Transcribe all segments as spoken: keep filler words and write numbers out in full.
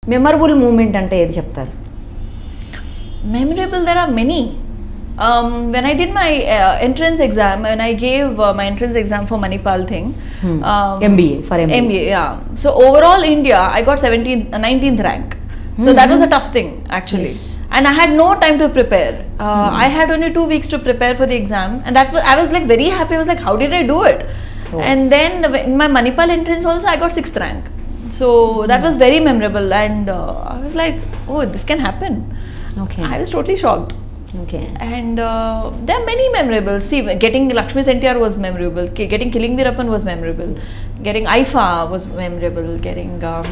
Memorable moment ante edi cheptaru? Memorable, there are many. Um, when I did my uh, entrance exam, when I gave uh, my entrance exam for Manipal thing, hmm. um, M B A for M B A. M B A, yeah. So overall India, I got seventeenth, uh, nineteenth rank. So mm-hmm. that was a tough thing actually, yes. And I had no time to prepare. Uh, mm-hmm. I had only two weeks to prepare for the exam, and that was, I was like very happy. I was like, how did I do it? Oh. And then in my Manipal entrance also, I got sixth rank. So mm-hmm. that was very memorable, and uh, I was like, oh, this can happen. Okay. I was totally shocked. Okay. And uh, there are many memorable. See, getting Lakshmi's N T R was memorable. Getting Killing Veerappan was memorable. Getting I F A was memorable. Getting um,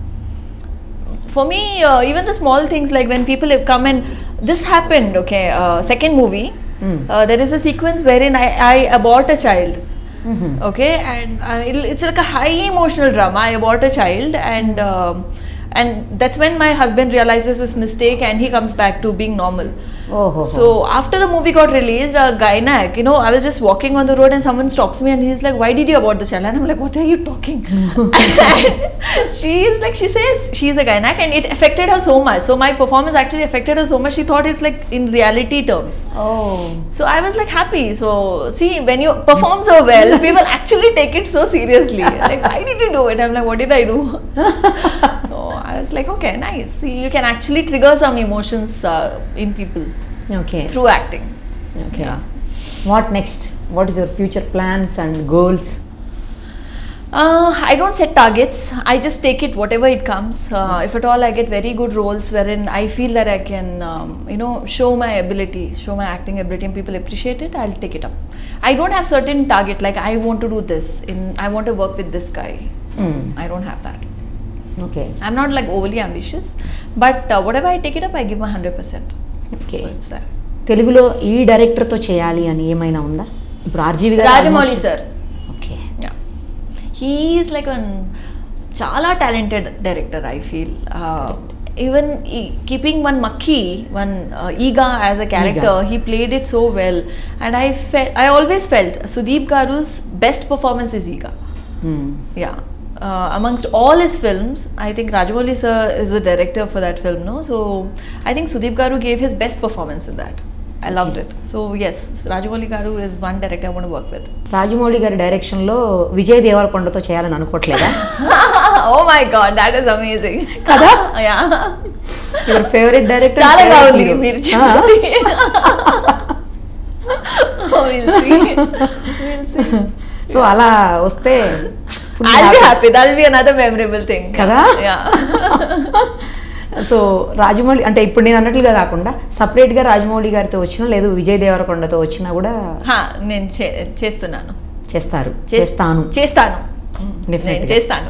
for me, uh, even the small things like when people have come and this happened. Okay, uh, second movie, mm. uh, there is a sequence wherein I, I abort a child. Mm-hmm. Okay, and uh, it, it's like a high emotional drama. I abort a child, and uh, and that's when my husband realizes his mistake and he comes back to being normal. Oh, ho, so ho. After the movie got released, a gynac, you know, I was just walking on the road and someone stops me and he's like, why did you abort the child? And I'm like, what are you talking? And she is like, she says she's a gynac, and it affected her so much. So my performance actually affected her so much. She thought it's like in reality terms. Oh. So I was like happy. So see, when you perform so well, people actually take it so seriously. Like, why did you do it? I'm like, what did I do? So I was like, okay, nice. See, you can actually trigger some emotions uh, in people. Okay. Through acting. Okay. Yeah. What next? What is your future plans and goals? Uh, I don't set targets. I just take it whatever it comes. Uh, if at all I get very good roles wherein I feel that I can, um, you know, show my ability, show my acting ability, and people appreciate it, I'll take it up. I don't have certain target like I want to do this. In I want to work with this guy. Mm. I don't have that. Okay. I'm not like overly ambitious, but uh, whatever I take it up, I give my hundred percent. Okay. So తెలుగులో ఈ director తో చేయాలి అని ఏమైనా ఉందా? ఇప్పుడు R G V గారు Rajamouli sir. Okay. Yeah. He is like a chala talented director, I feel. Uh, even e keeping one Makhi, one uh, Ega as a character, Ega. He played it so well, and I felt I always felt Sudeep Garu's best performance is Ega. Hmm. Yeah. Uh, amongst all his films, I think Rajamouli sir is the director for that film, no? So I think Sudeep Garu gave his best performance in that. I loved it. So yes, Rajamouli Garu is one director I want to work with. Rajamouli గారి direction లో విజయ్ దేవరకొండతో చేయాలని అనుకోవట్లేదా? Oh my god, that is amazing. కదా? Yeah. Your favorite director? చాలా బాగుంది మీరు చెప్పండి. Oh, we'll see. We'll see. So అలా వస్తే I'll be happy. That will be another memorable thing. కదా? Yeah. సో రాజమౌళి అంటే ఇప్పుడు నేను అన్నట్లుగా కాకుండా సపరేట్ గా రాజమౌళి గారితో వచ్చినా లేదు విజయ్ దేవరకొండతో వచ్చినా కూడా నేను చేస్తున్నాను చేస్తారు చేస్తాను చేస్తాను నేను చేస్తాను.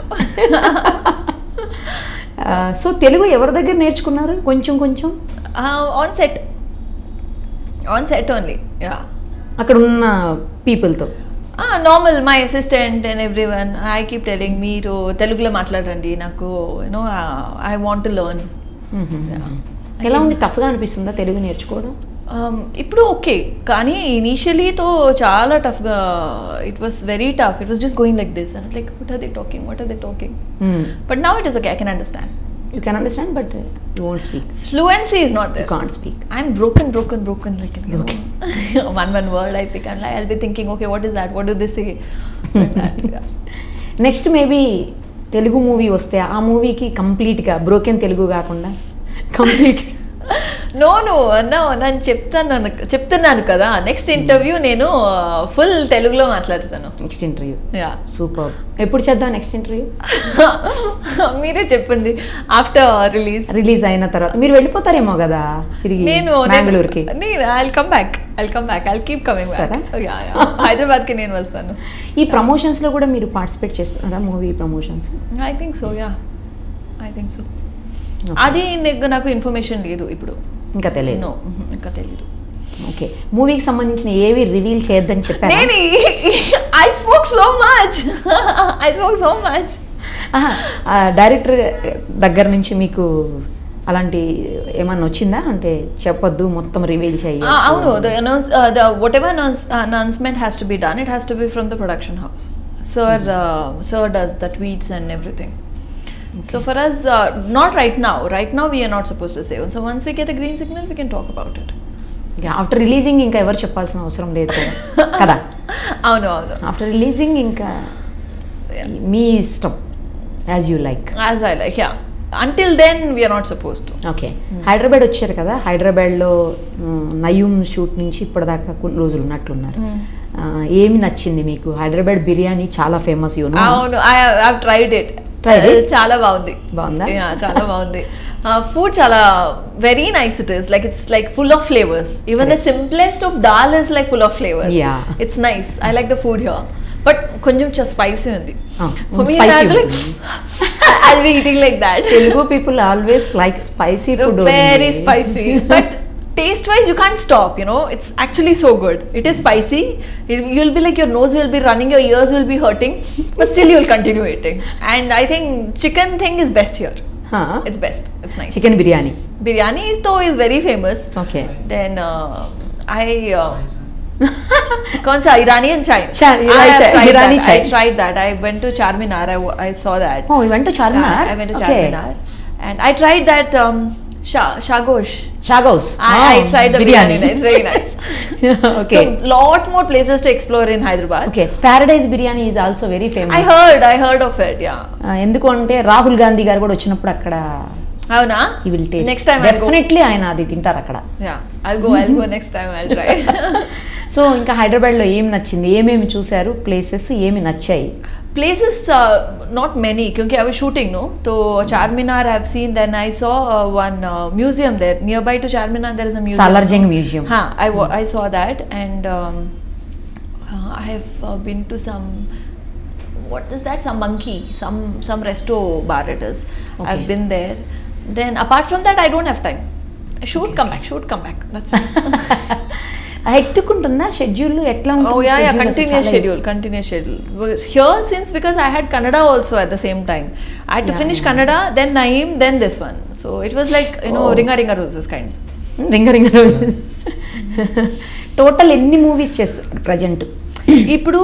సో తెలుగు ఎవరి దగ్గర నేర్చుకున్నారు? కొంచెం కొంచెం on set on set only. Yeah, అక్కడ ఉన్న పీపుల్తో Ah, normal, my assistant and everyone. I keep telling me to Telugulo మాట్లాడండి నాకు, you know, uh, I want to learn. ఎలా ఉంది? టఫ్ గా అనిపిస్తుందా తెలుగు నేర్చుకోవడం? ఇప్పుడు ఓకే, కానీ ఇనిషియలీతో చాలా టఫ్గా, it was very tough. It was just going like this. I was like what are they talking, what are they talking? But now it is okay, I can understand. You can understand, but you won't speak. Fluency is not there. You can't speak. I'm broken, broken, broken. Like, you know, okay. one one word I pick and like, I'll be thinking, okay, what is that? What do they say? Like that. Yeah. Next maybe Telugu movie వస్తే ఆ మూవీకి complete గా broken Telugu కాకుండా complete no no no నేను చెప్తాను చెప్తున్నాను కదా, next interview నేను ఫుల్ తెలుగులో మాట్లాడతాను. Next interview? Yeah, super. ఎప్పుడు చేద్దాం నెక్స్ట్ ఇంటర్వ్యూ? మీరే చెప్పండి. ఆఫ్టర్ రిలీజ్ రిలీజ్ అయిన తర్వాత మీరు వెళ్ళిపోతారేమో కదా తిరిగి నేను బెంగళూరుకి? నేను I'll come back I'll come back I'll keep coming back. హైదరాబాద్కి నేను వస్తాను. ఈ ప్రమోషన్స్ లో కూడా మీరు పార్టిసిపేట్ చేస్తున్నారా? Movie promotions? I think so. Yeah, I think so. అది నాకు ఇన్ఫర్మేషన్ లేదు ఇప్పుడు, ఇంకా తెలియదు. ఇంకా తెలియదు. ఓకే, మూవీకి సంబంధించిన ఏవి రివీల్ చేయొద్దని చెప్పారు? నేను I spoke so much I spoke so much. Director దగ్గర నుంచి మీకు అలాంటి ఏమన్నా వచ్చిందా? అంటే చెప్పొద్దు మొత్తం రివీల్ చేయాలి. అవును, the announce the whatever announcement has to be done, it has to be from the production house. Sir uh, sir does the tweets and everything. So for us, uh, not right now. Right now we are not supposed to say. So once we get the green signal, we can talk about it. After releasing ఇంకా ఎవరు చెప్పాల్సిన అవసరం లేదు కదా. అవును అవును. After releasing ఇంకా మీ ఇష్టం, as you like. As I like, yeah. Until then we are not supposed to. Okay. Hyderabad వచ్చారు కదా, హైదరాబాద్లో నయూమ్ షూట్ నుంచి ఇప్పటిదాకా కొన్ని రోజులు ఉన్నట్లున్నారు. ఏమి నచ్చింది మీకు? హైదరాబాద్ బిర్యానీ చాలా ఫేమస్. You know. అవును, ఐ హావ్ ట్రైడ్ ఇట్. చాలా బాగుంది. బాగుందా? చాలా బాగుంది. ఫుడ్ చాలా very nice. It is like it's like full of flavours. Even the simplest of dal is like full of flavours. It's nice. I like the food here. But కొంచెం spicy ఉంది. For me, I'll be like, I'll be eating like that. Telugu people always like spicy food. Very spicy. But taste-wise, you can't stop. You know, it's actually so good. It is spicy. It, you'll be like your nose will be running, your ears will be hurting, but still you'll continue eating. And I think chicken thing is best here. Huh? It's best. It's nice. Chicken biryani. Biryani though is very famous. Okay. Then uh, I. Uh, कौन सा Iranian chai? Chai, I have chai. tried Irani that. chai. I tried that. I went to Charminar. I, I saw that. Oh, you went to Charminar? I, I went to okay. Charminar, and I tried that um, sha, shagosh. Shagos. I, oh, I tried the biryani. biryani. It's very nice. Okay. So lot more places to explore in Hyderabad. Okay. Paradise biryani is also very famous. I heard. I heard of it. Yeah. ఎందుకు అంటే రాహుల్ గాంధీ గారు కూడా వచ్చినప్పుడు అక్కడ. అవునా? He will taste. Next time definitely ఆయన అది తింటారు అక్కడ. Yeah, I'll go. I'll go next time. I'll try. So ఇంకా హైదరాబాద్లో ఏం నచ్చింది? ఏమేమి చూసారు? ప్లేసెస్ ఏమి నచ్చాయి? Places, uh, not many, because I was shooting, no. So Charminar I have seen. Then I saw uh, one uh, museum there nearby to Charminar. There is a museum. Salarjung Museum. Ha, I hmm. I saw that, and um, uh, I have uh, been to some. What is that? Some monkey, some some resto bar it is. Okay. I've been there. Then apart from that, I don't have time. Shoot, okay, come okay. back. Shoot, come back. That's it. Hectic ఉంటుందా schedule? ఎట్లా ఉంటుంది? Oh yeah, yeah, continuous schedule, continuous schedule. Here since because I had Kannada also at the same time. I had to yeah, finish yeah. Kannada, then Naeem, then this one. So it was like, you know, oh. ringa ringa roses kind. రింగ రింగ రోజు. Total ఎన్ని movies చేస్తారు present? ఇప్పుడు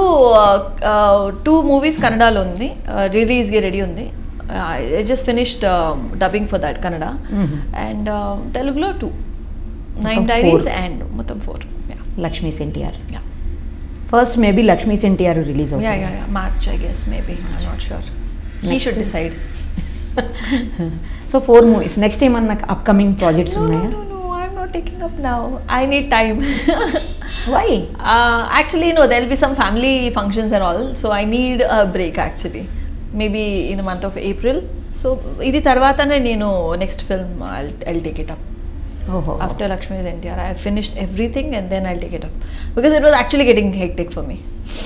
two movies కన్నడలో ఉంది, రిలీజ్కి ready ఉంది. I just finished uh, dubbing for that Kannada, mm-hmm. and uh, Telugulo two, Nine Diaries and మొత్తం four. Yeah. Lakshmi's N T R. Yeah. First maybe Lakshmi's N T R release అవుతుంది. Yeah, yeah, yeah. March I guess maybe. I'm not sure. He Next should decide. So four movies. Next time ఏమన్నా upcoming projects ఉన్నాయా? No, no, no, no. I'm not taking up now. I need time. Why? Uh, actually, no. There'll be some family functions and all, so I need a break actually. Maybe in the month of April. So, ఇది తర్వాతనే నేను next film I'll I'll take it up. Oh, oh, after oh. Lakshmi's N T R, I have finished everything and then I'll take it up because it was actually getting hectic for me.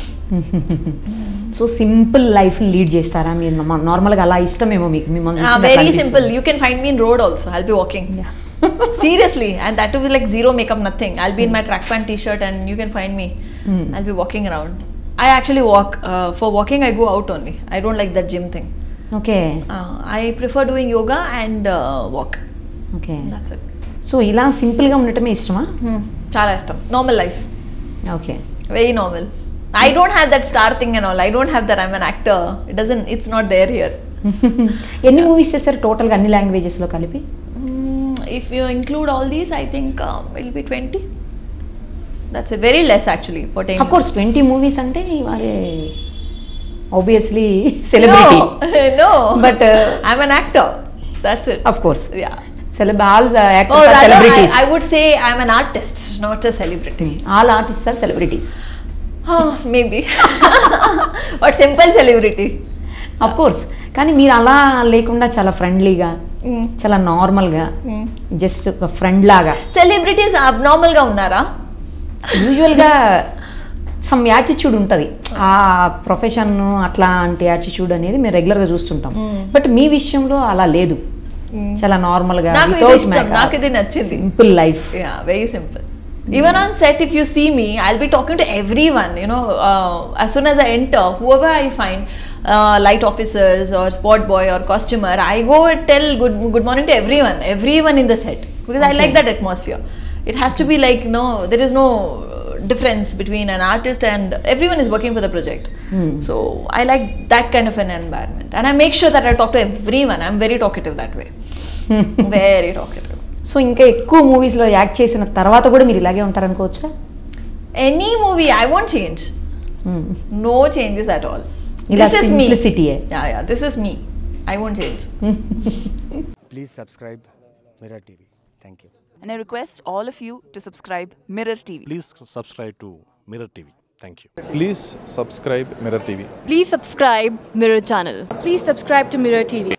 So simple life lead చేస్తారా మీరు? నార్మల్గా అలా ఇష్టమేమో మీకు? మిమ్మల్ని very simple. You can find me in road also. I'll be walking seriously, and that too with like zero makeup, nothing. I'll be mm. in my track pant t-shirt and you can find me. mm. I'll be walking around. I actually walk. Uh, for walking I go out only. I don't like that gym thing. Okay. uh, I prefer doing yoga and uh, walk. Okay, that's it. So ఇలా simple గా ఉండటమే ఇష్టమా? చాలా ఇష్టం. Normal life. Okay. Very normal. I don't have that star thing and all. I don't have that I'm an actor. It doesn't, it's not there here. ఎన్ని movies చేశారు total గా అన్ని లాంగ్వేజెస్ లో కలిపి? If you include all these, I think um, it'll be twenty. That's it. Very less actually for ten. Of course, twenty movies ante you are obviously celebrity. No, no. But uh, I'm an actor. That's it. Of course. Yeah. Celeb all uh, actors oh, are celebrities. I, I would say I'm an artist, not a celebrity. Mm. All artists are celebrities. Oh, maybe. But simple celebrity. Of course. కానీ మీరు అలా లేకుండా చాలా ఫ్రెండ్లీగా, చాలా నార్మల్గా, just ఒక friend లాగా. సెలబ్రిటీస్ అబ్నార్మల్గా ఉన్నారా? యూజువల్గా సమ్ యాటిట్యూడ్ ఉంటుంది. ఆ ప్రొఫెషన్ అట్లాంటి యాటిట్యూడ్ అనేది మేము రెగ్యులర్గా చూస్తుంటాం. బట్ మీ విషయంలో అలా లేదు. చాలా నార్మల్గా, నాకు ఇది నచ్చింది. Simple life. Yeah, very simple. Even on set, if you see me, I'll be talking to everyone, you know, uh, as soon as I enter, whoever I find, uh, light officers or spot boy or costumer, I go and tell good good morning to everyone, everyone in the set, because okay. I like that atmosphere. It has to be like, no, there is no difference between an artist and everyone is working for the project. Hmm. So I like that kind of an environment, and I make sure that I talk to everyone. I'm very talkative that way. Very talkative. So ఇంకా ఎక్కువ మూవీస్లో act చేసిన తర్వాత కూడా మీరు ఇలాగే ఉంటారనుకోవచ్చా? Any movie, I won't change. Hmm. No changes at all. ఇలా This is me. simplicity. Yeah, yeah. This is me. I won't change. Please subscribe Mirror T V. Thank you. And I request all of you to subscribe Mirror T V. Please subscribe to Mirror T V. Thank you. Please subscribe Mirror T V. Please subscribe Mirror channel. Please subscribe to Mirror T V.